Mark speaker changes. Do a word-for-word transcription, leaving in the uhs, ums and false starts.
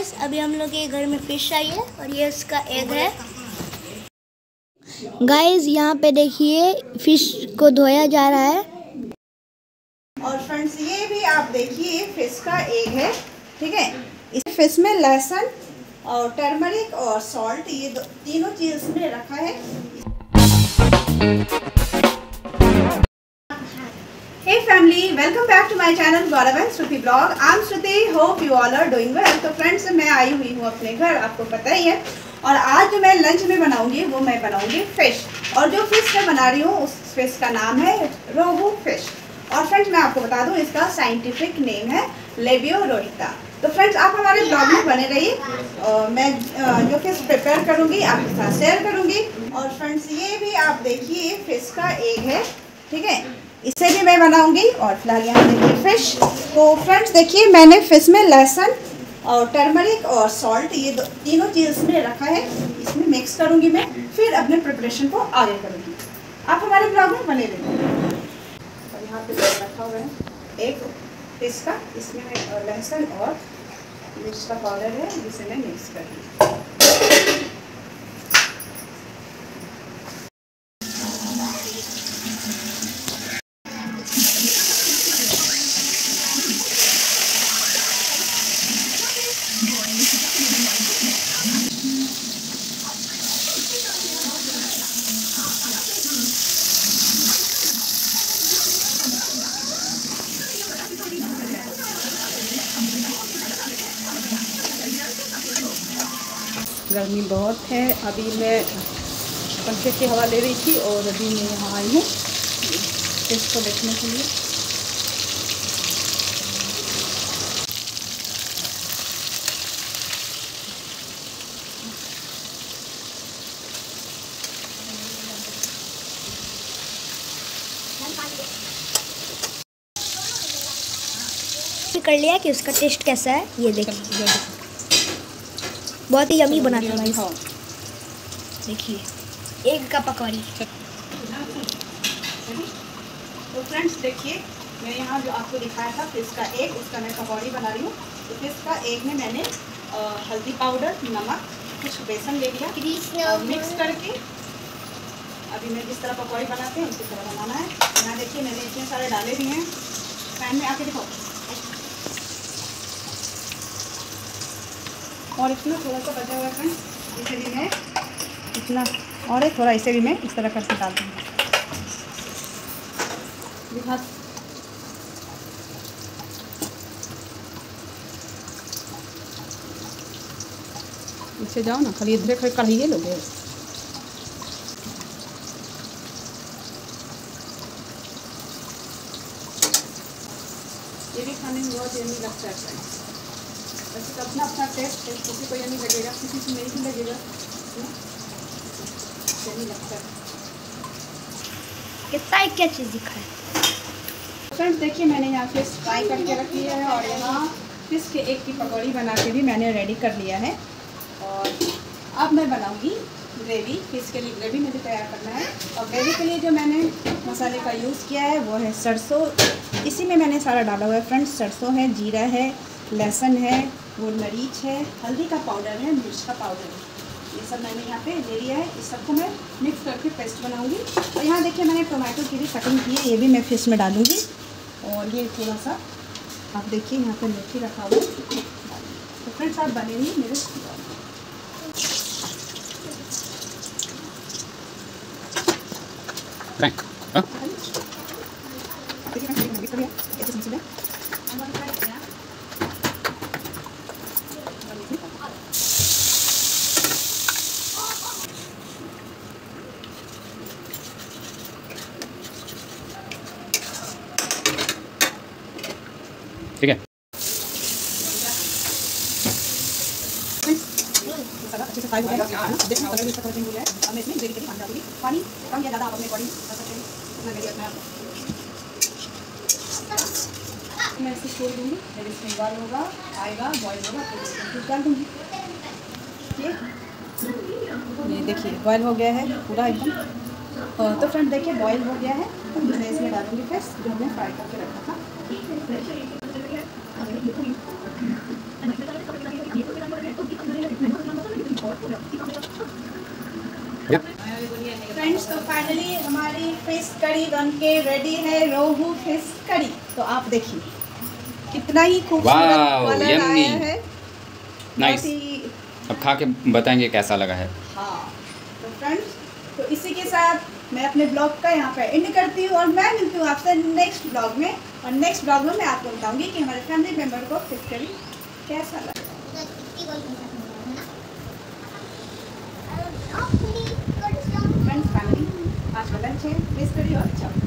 Speaker 1: Guys, अभी हम लोग के घर में फिश आई है और ये इसका एग है। गाइस यहाँ पे देखिए फिश को धोया जा रहा है।
Speaker 2: और फ्रेंड्स ये भी आप देखिए फिश का एग है, ठीक है। इस फिश में लहसुन और टर्मरिक और सॉल्ट, ये दो तीनों चीज इसमें रखा है। Hey family, welcome back to my channel Gaurav and Shruti Vlog. I'm Shruti. Hope you all are doing well. तो फ्रेंड्स मैं आई हुई हूँ अपने घर, आपको पता ही है। और आज जो मैं लंच में बनाऊंगी वो मैं बनाऊंगी फिश। और जो फिश मैं बना रही हूँ उस फिश का नाम है रोहू फिश। और फ्रेंड्स मैं आपको बता दूँ इसका साइंटिफिक नेम है लेबियो रोहिता। तो फ्रेंड्स आप हमारे ब्लॉग में बने रहिए। मैं जो फिश प्रिपेयर करूँगी आपके साथ शेयर करूँगी। और फ्रेंड्स ये भी आप देखिए फिश का एग है, ठीक है। इसे भी मैं बनाऊंगी। और फिलहाल यहाँ देखिए फिश। तो फ्रेंड्स देखिए मैंने फिश में लहसुन और टर्मरिक और सॉल्ट, ये दो तीनों चीज़ इसमें रखा है। इसमें मिक्स करूंगी मैं, फिर अपने प्रिपरेशन को आगे करूंगी। आप हमारे ब्लॉग में बने रहिए। और यहाँ पे रखा हुआ है एक फिश का, इसमें मैं लहसुन और मिर्च का पाउडर है, जिसे मैं मिक्स करूँगी। गर्मी बहुत है। अभी मैं पंखे की हवा ले रही थी और अभी मैं यहाँ आई हूँ इसको देखने के लिए।
Speaker 1: कर लिया कि उसका टेस्ट कैसा है, ये देखिए बहुत ही यमी बना था भाई। देखिए एग का पकौड़ी।
Speaker 2: तो फ्रेंड्स देखिए मैं यहाँ जो आपको दिखाया था फिश का एग, उसका मैं पकौड़ी बना रही हूँ। तो फिश का एग में मैंने आ, हल्दी पाउडर, नमक, कुछ बेसन ले लिया और मिक्स करके अभी मैं जिस तरह पकौड़ी बनाते हैं उसी तरह बनाना है। यहाँ देखिए मैंने इतने सारे डाले भी हैं। पैन में आके दिखाओ। और इसमें थोड़ा सा बचा हुआ है फ्रेंड्स, इसे भी मैं इतना और है थोड़ा, इसे भी मैं इस तरह करके डाल दूँगी। इसे जाओ ना, खाली इधर खड़े कढ़ाई लोगे। ये भी खाने में बहुत यम्मी लगता है फ्रेंड्स। वैसे तो अपना अपना टेस्ट है, किसी को यम्मी लगेगा, किसी को नहीं लगेगा, यम्मी लगता है।
Speaker 1: कितना एक क्या चीज़ दिखा है
Speaker 2: फ्रेंड्स देखिए मैंने यहाँ फिश फ्राई करके रख लिया है और यहाँ फिश के एग की पकौड़ी बना के भी मैंने रेडी कर लिया है। और अब मैं बनाऊँगी ग्रेवी। फिश के लिए ग्रेवी मुझे तैयार करना है। और ग्रेवी के लिए जो मैंने मसाले का यूज़ किया है वो है सरसों। इसी में मैंने सारा डाला हुआ है फ्रेंड्स। सरसों है, जीरा है, लहसुन है, वो मरीच है, हल्दी का पाउडर है, मिर्च का पाउडर है, ये सब मैंने यहाँ पे ले लिया है। इस सबको मैं मिक्स करके पेस्ट बनाऊँगी। और यहाँ देखिए मैंने टोमेटो की भी कटिंग की है, ये भी मैं फिश में डालूँगी। और ये थोड़ा सा आप देखिए यहाँ पे मेथी रखा हुआ है। तो फ्रेंड्स आप बनेंगी मेरे
Speaker 3: Thank huh? ठीक है। अच्छे से फ्राई हो गया है। देखना कलर इसका कलर चेंज हो गया है। अब मैं इसमें ग्रेवी के लिए पानी डालूंगी। पानी कम या ज़्यादा आप अपने अकॉर्डिंग कर सकते हैं, इतना ग्रेवी अपने आप। मैं इसे छोड़ दूँगी, जब इसमें बॉयल होगा आएगा बॉयल होगा तो डाल दूँगी। ये देखिए बॉयल हो गया है पूरा एकदम। तो फ्रेंड देखिए बॉयल हो गया है। तो मैं इसमें डालूँगी फिश जो हमने फ्राई करके रखा था।
Speaker 2: फाइनली हमारी फिश करी बन के रेडी है, रोहू फिश करी। तो आप देखिए कितना ही खूबसूरत कलर आया है।
Speaker 4: नाइस। अब खा के बताएंगे कैसा लगा है।
Speaker 2: हाँ तो फ्रेंड्स, तो इसी के साथ मैं अपने ब्लॉग का यहाँ पे एंड करती हूँ और मैं मिलती हूँ आपसे नेक्स्ट ब्लॉग में। और नेक्स्ट ब्लॉग में मैं आपको बताऊंगी कि हमारे फैमिली मेम्बर को फिश करी कैसा लगा। फ्रेंड्स फाइनली आज का लंच है फिश करी और चावल।